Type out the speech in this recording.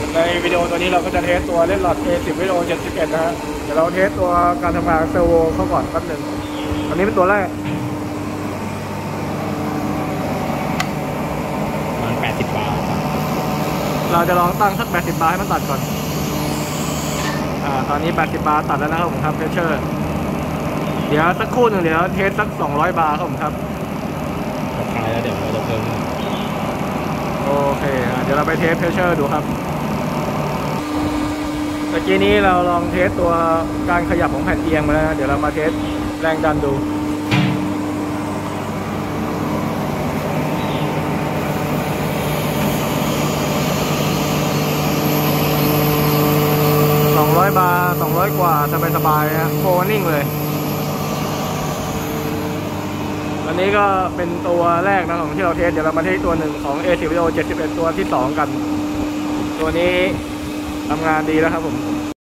ในวิดีโอตัวนี้เราก็จะเทสตัวเล่นหลอด A10 วิดีโอ71นะฮะเดี๋ยวเราเทสตัวการทำงานเซอร์โวเข้าก่อนแป๊บหนึ่งอันนี้เป็นตัวแรกมัน80 บาทเราจะลองตั้งสัก80 บาร์ให้มันตัดก่อนตอนนี้80 บาร์ตัดแล้วนะครับผมครับเพชเชอร์เดี๋ยวสักครู่หนึ่งเดี๋ยวเทสสัก200 บาร์ครับผมครับสุดท้ายแล้วเดี๋ยวเราจะเพิ่มโอเคเดี๋ยวเราไปเทสเพชเชอร์ดูครับเมื่อกี้นี้เราลองเทสตัวการขยับของแผ่นเอียงมาแล้วนะเดี๋ยวเรามาเทสแรงดันดู200 บาร์200 กว่าสบายๆนะโฟนิ่งเลยอันนี้ก็เป็นตัวแรกนะของที่เราเทสเดี๋ยวเรามาเทสตัวหนึ่งของ A10 Video 71ตัวที่2กันตัวนี้ทำงานดีแล้วครับผม